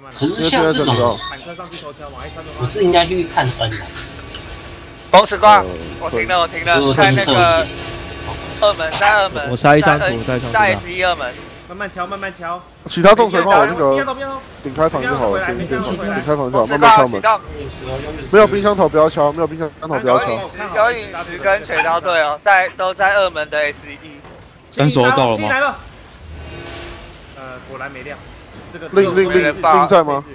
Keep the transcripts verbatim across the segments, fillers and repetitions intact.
可是像这种，不是应该去看 N 的？ 风时光，我停了，我停了，看那个二门，在二门， 我塞一张图在上面。 在 S 一二门， 慢慢敲，慢慢敲。 其他重锤炮那个顶开房就好了，顶顶顶开房就好，慢慢敲门。没有冰箱头不要敲，没有冰箱头不要敲。 有陨石跟水刀队哦，在都在二门的 S 一。 三手到了吗？ 呃，果然没亮。这个令令令令在吗？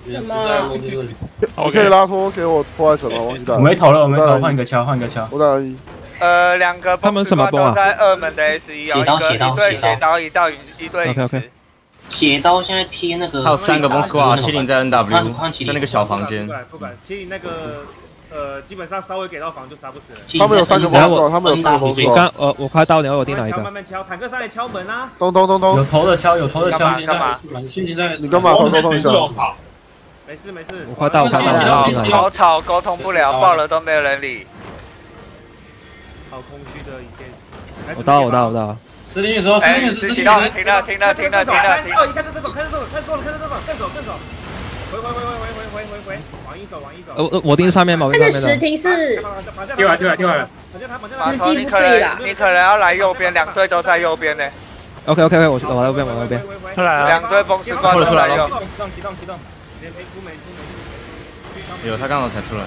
我可以拉脱给我破坏神吗？忘记带。 我没投了，我没投，换一个敲，换一个敲。 我打一。 呃，两个他们什么崩啊？ 都在二门的 S 一哦，一个一对血刀，一道一对陨石。 血刀现在贴那个。 还有三个崩 squad， 麒麟在 N W， 在那个小房间。 不管不管，麒麟那个呃，基本上稍微给到房就杀不死了。 他们有三个崩 squad， 他们有三个崩 squad。 我刚呃，我快到了，我定哪一个？ 慢慢敲，坦克上来敲门啊！ 咚咚咚咚。 有头的敲，有头的敲。 干嘛？ 你干嘛？偷偷通一下。 没事没事， 我快到，我快到了。 好吵，沟通不了，爆了都没有人理。 好空虚的一片。 我到，我到，我到。 司令说，司令是停了，停了，停了，停了，停了，停了。 哦，一看这这手，看这手，看错了，看这手，正手正手。回回回回回回回回回，往一走，往一走。 呃，我盯上面嘛，我盯上面的。 但是实停是。 丢来丢来丢来。 实际不对啦。 你可能要来右边，两队都在右边呢。 OK OK OK，我我来右边，我来右边。 出来了。 两队崩石怪都来右。 启动启动启动。没出没出没出。 有，他刚好才出来。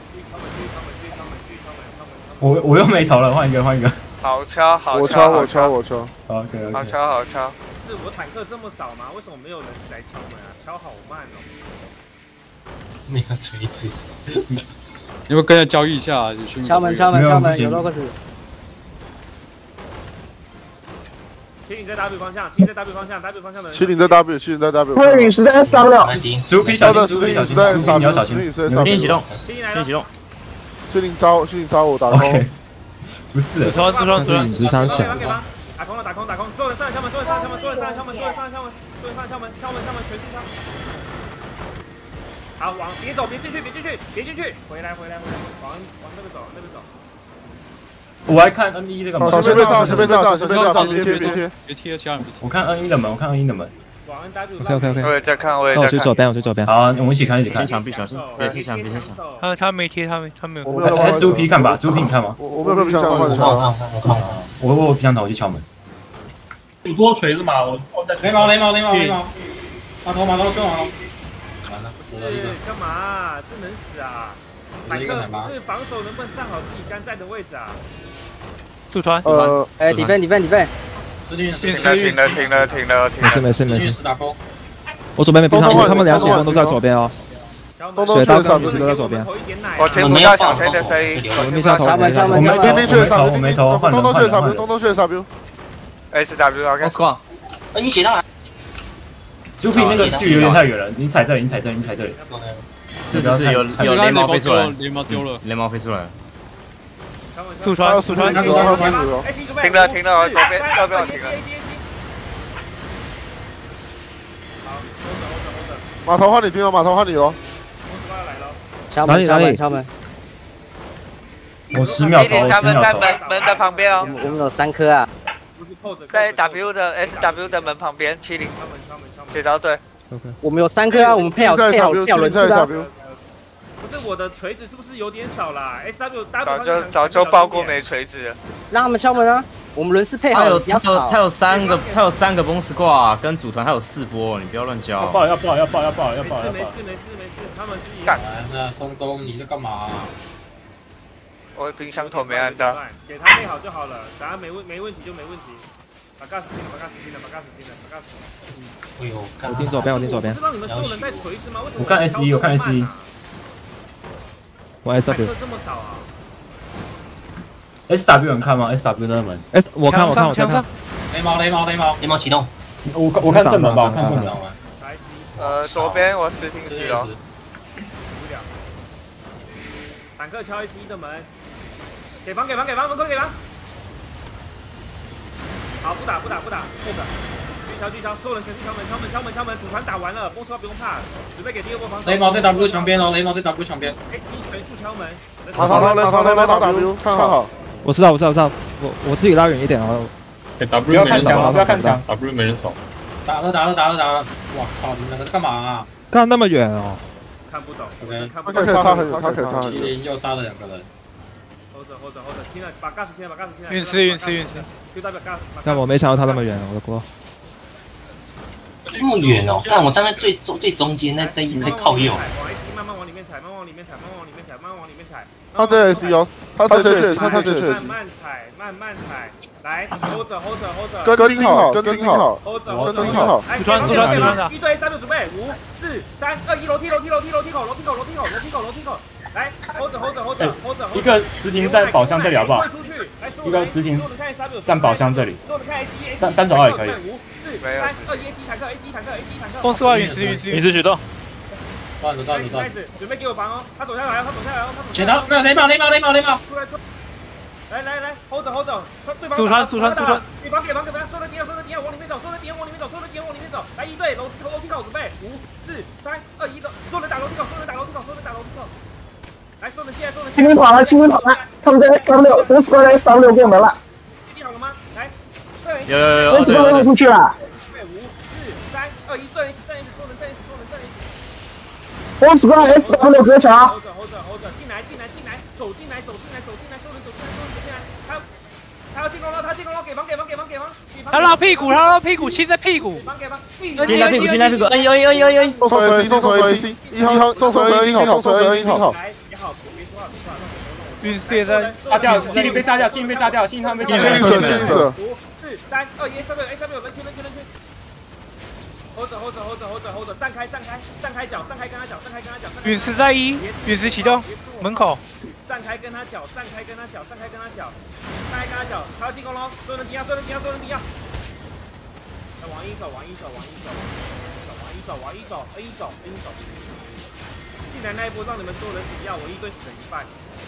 我我又没投了，换一个换一个。 好敲好我敲我敲我敲。 好，可以。 好敲好敲。 是我坦克这么少吗？为什么没有人来敲门啊？敲好慢哦。 那个锤子。 你会跟着交易一下？ 敲门敲门敲门，有 Locus。 麒麟在 W 方向，麒麟在 W 方向 ，W 方向的。 麒麟在 W， 麒麟在 W。 那陨石在上了。 猪皮小心，猪皮小心，猪皮你要小心。 麒麟启动， 麒麟来麒麟启动。 麒麟招，麒麟招我打空。 不是， 这双这双陨石伤小。 打空了，打空，打空，所有人上来敲门，所有人上来敲门，所有人上来敲门，所有人上来敲门，所有人上来敲门，敲门，敲门，全进敲。好，往别走，别进去，别进去，别进去，回来，回来，回来，往往那边走，那边走。 我还看 N 一这个门。 随便照，随便照，随便照，别贴，别贴， 别贴，千万别贴。 我看 N 一的门，我看 N 一的门。 往 N W。 OK OK OK。 我也在看，我也在看。 那我去左边，我去左边。 好，我们一起看，一起看。 墙壁小心，别贴墙，别贴墙。 他他没贴，他没他没有。 我们猪皮看吧，猪皮你看吗？ 我我没有冰箱头， 我看我看我看我我冰箱头，我去敲门。 有多锤子嘛？我雷毛雷毛雷毛雷毛，马头马头就马头。完了，死了一个。 干嘛？这能死啊？坦克不是防守，能不能站好自己该站的位置啊？ 驻团。 呃， 哎 ，defend defend defend。 停了停了停了停了停了。 没事没事没事。我左边没闭上，他们两血崩都在左边哦。水刀跟陨石都在左边。 我听不到小天的声音。 我没上头。 敲门敲门敲门。 钉钉去 S W， 我没投，换人东东去 S 换 W， 人。 东东去 S W。 S W OK。 squad。 呃，你写到哪？ 猪皮那个距离有点太远了，你踩这里，你踩这里，你踩这里。 是是是，有有雷毛飞出来， 雷毛丢了， 雷毛飞出来。 驻川驻川， 停了停了停了，左边右边我停了。 码头换你停了，码头换你哦。 敲门敲门敲门。 我十秒投， 他们在十秒投。 门门的旁边哦。 我们有三颗啊。 在 W 的 S W 的门旁边，麒麟。铁刀队。 我们有三颗啊，我们配好配好配好轮次的。 不是我的锤子是不是有点少啦 ？S W 早就早就爆过没锤子了。 让他们敲门啊！我们轮次配好了，比较少。 他有三个，他有三个崩 squad 跟组团，还有四波，你不要乱交。 要爆要爆要爆要爆要爆！ 没事没事没事，他们自己干。 那东东你在干嘛？ 我冰箱头没按到。 给他配好就好了，等下没问没问题就没问题。把 gas 进了，把 gas 进了，把 gas 进了，把 gas。 哎呦， 我盯左边，我盯左边。 知道你们所有人带锤子吗？为什么？ 我看 S 一，我看 S 一。 我 S W。 这么少啊 ？S W 有人看吗 ？S W 的门。 哎，我看我看我看。 雷毛雷毛雷毛雷毛启动。 我我看正门吧，我看正门。 呃，左边我实停死了。 坦克敲 S 一的门，给房给房给房，门口给房。好，不打不打不打，后边。巨敲巨敲，所有人全去敲门敲门敲门敲门，主团打完了，波斯不用怕，准备给第二波防守。 雷毛在 W 墙边哦，雷毛在 W 墙边。 S 一全速敲门。 马头雷马头雷马头 W 看好。 我知道我知道我知道，我我自己拉远一点哦。 不要看墙，不要看墙 ，W 没人守。 打了打了打了打了！我靠，你们两个干嘛啊？ 干那么远哦？ 看不懂， OK， 看不懂。他可以差很远，他可以差很远。 麒麟又杀了两个人。 hold 着 hold 着 hold 着，现在把 gas 清了，把 gas 清了。 陨石陨石陨石。 就代表 gas。 但我没想到他那么远，我的锅。 这么远哦！但我站在最中最中间，那在在靠右。 慢慢往里面踩，慢慢往里面踩，慢慢往里面踩，慢慢往里面踩。 他这 S 哦，他这确实，他这确实。 慢慢踩，慢慢踩，来 hold 着 hold 着 hold 着。 跟盯好，跟盯好 ，hold 着跟盯好。 来，转转转转，一对三六准备，五、四、三、二、一，楼梯楼梯楼梯楼梯口楼梯口楼梯口楼梯口楼梯口。来 ，hold 着 hold 着 hold 着 hold 着。 一个石亭在宝箱这里好不好？一个石亭站宝箱这里。单单手号也可以。 五、四、三、二、一 ，A C 坦克 ，A C 坦克 ，A C 坦克。 风丝挂陨石陨石陨石举动。 断了断了断了。 准备给我防哦，他走下来哦，他走下来哦，他走。 剪刀，那雷帽雷帽雷帽雷帽。 出来出。来来来 ，hold 着 hold 着，对方。 组团组团组团。 给防给防给防，收了敌人收了敌人往里面走，收了敌人往里面走，收了敌人往里面走。来一队楼楼梯口准备，五、四、三、二、一，走，收人打楼梯口，收人打楼梯口，收人打楼梯口。来，收人进来，收人。 清兵跑了，清兵跑了，他们在三六，公司在三六过门了。 确定好了吗？来， 有有有， 公司都用出去了。 五、四、三、二、一，转一次，转一次，收人，转一次，收人，转一次。 公司挂 S W 隔墙。 hold 着 hold 着 hold 着，进来进来进来，走进来走进来走进来，收人走进来，收人走进来，他他要进攻了，他进攻了，给防给防给防给防。 他绕屁股，他绕屁股，亲在屁股。 给防给防。 亲在屁股，亲在屁股，哎呦哎呦哎呦！ 送水 A C， 送水 A C， 一号送水 A C 好，送水 A C 好。 也好，别说话，别说话。 陨石也在炸掉，基地被炸掉，基地被炸掉，信号被炸掉。 先死，先死。 五、四、三、二、一，三六 A 三六人群人群人群。hold 着 hold 着 hold 着 hold 着 hold 着，散开散开散开脚，散开跟他脚，散开跟他脚。 陨石在一，陨石启动，门口。 散开跟他脚，散开跟他脚，散开跟他脚，散开跟他脚，他要进攻喽！收人敌啊，收人敌啊，收人敌啊！往一走，往一走，往一走，往一走，往一走，往一走，往一走，A 走。进来那一波让你们所有人死掉，我一队死了一半。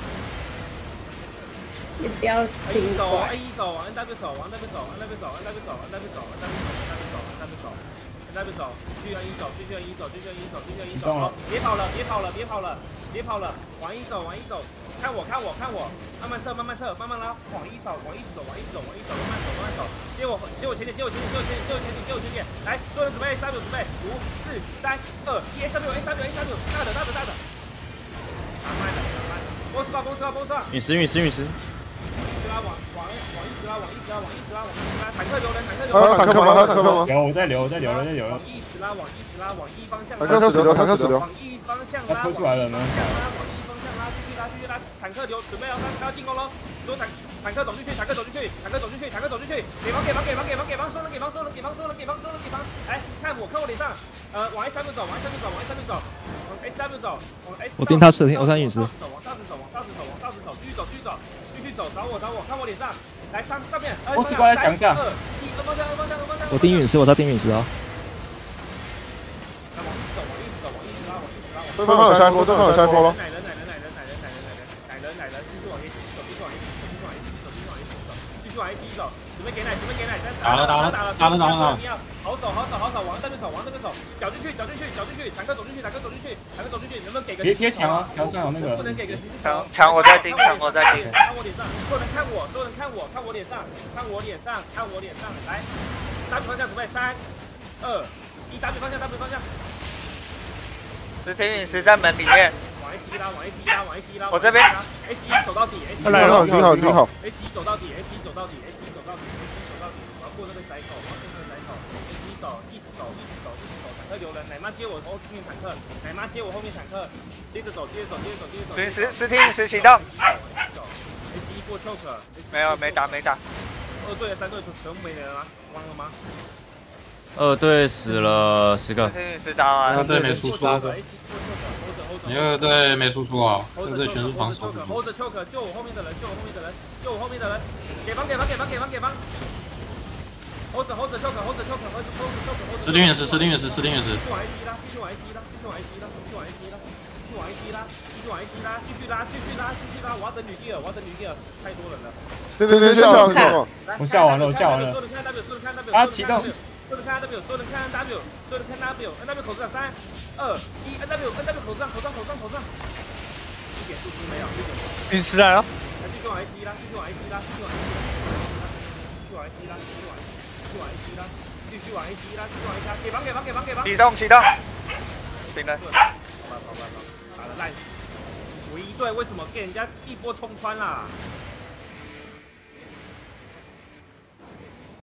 你不要轻走怪。 A 走，往 N W 走，往 N W 走，往 N W 走，往 N W 走，往 N W 走，往 N W 走，往 N W 走，往 N W 走，继续 N 一走，继续 N 一走，继续 N 一走，继续 N 一走。好，别跑了，别跑了，别跑了，别跑了，往一走，往一走，看我，看我，看我，慢慢撤，慢慢撤，慢慢拉，往一走，往一走，往一走，往一走，慢慢走，慢慢走，接我，接我前点，接我前点，接我前点，接我前点，接我前点，来，所有人准备 A 三六准备，五、四、三、二、一 ，A 三六 ，A 三六 ，A 三六，大的，大的，大的，慢慢的，慢慢的，波斯吧，波斯吧，波斯吧， 陨石陨石陨石。 拉往往往一直拉，往一直拉，往一直拉，往一直拉，坦克留人，坦克留人。坦克吗？坦克吗？ 有，我在留，我在留，我在留。 往一直拉，往一直拉，往一方向。 坦克死留，坦克死留。 往一方向拉， 推出来了呢。 往一方向拉，往一方向拉，继续拉，继续拉。坦克留，准备要他要进攻喽！所有坦坦克走进去，坦克走进去，坦克走进去，坦克走进去。给防，给防，给防，给防，给防，收人，给防，收人，给防，收人，给防，收人，给防。来看我，看我脸上。呃，往 S 三六走，往 S 三六走，往 S 三六走，往 S 三六走，往 S。 我盯他视频，我上陨石。 往上走，往上走，往上走，继续走，继续走，继续走，找我，找我，看我脸上。来上上面， 我是挂在墙上。 我盯陨石，我在盯陨石啊。 来往一直走，往一直走，往一直拉，往一直拉。 对方有下坡，对方有下坡了。 奶人，奶人，奶人，奶人，奶人，奶人，奶人，奶人，继续往 A 走，继续往 A 走，继续往 A 走，继续往 A 走，继续往 A 走，准备给奶，准备给奶， 打了，打了，打了，打了，打了。 好手，好手，好手，往这边走，往这边走，搅进去，搅进去，搅进去，坦克走进去，坦克走进去，坦克走进去，能不能给个？ 别贴墙啊，墙上有那个。 不能给个。 墙墙我在盯，墙我在盯。 看我脸上，所有人看我，所有人看我，看我脸上，看我脸上，看我脸上，来，打比方向准备，三、二、一，打比方向，打比方向。 石天陨石在门里面。 往 S 一拉，往 S 一拉，往 S 一拉。 我这边。 S 一走到底 ，S 一。 来了，挺好，挺好。 S 一走到底 ，S 一走到底 ，S 一走到底 ，S 一走到底，我要过这个窄口，我要过这个窄口。S 一走，一直走，一直走，一直走，坦克留人，奶妈接我后面坦克，奶妈接我后面坦克，接着走，接着走，接着走，接着走。 陨石，石天陨石启动。 S 一过 choke。 没有，没打，没打。 二队的三队全部没人了，死光了吗？ 二队死了十个。 石天陨石打完。 二队没输出。你二队没输出啊？二队全是防守。 hold 着 choke， 救我后面的人，救我后面的人，救我后面的人，给防，给防，给防，给防，给防。hold 着 hold 着 choke hold 着 choke hold 着 choke。 石定陨石，石定陨石，石定陨石。 继续往 S 一拉，继续往 S 一拉，继续往 S 一拉，继续往 S 一拉，继续往 S 一拉，继续往 S 一拉，继续拉，继续拉，继续拉。我要等女帝尔，我要等女帝尔，太多人了。 对对对，下完了。 我下完了，我下完了。 所有人看 W， 所有人看 W。 啊，启动。 所有人看 W， 所有人看 W， 所有人看 W，N W 口子上三、二、一 ，N W，N W 口子上，口上，口上，口上。一点输出没有，一点。 陨石来了。 来，继续往 S 一拉，继续往 S 一拉，继续往 S 一拉，继续往 S 一拉，继续往 S 一拉，继续往 S 一拉，继续往 S 一拉，继续往 S 一拉，给防，给防，给防，给防。 启动，启动。 停了。 跑吧跑吧跑，打了烂死。五一队为什么给人家一波冲穿啦？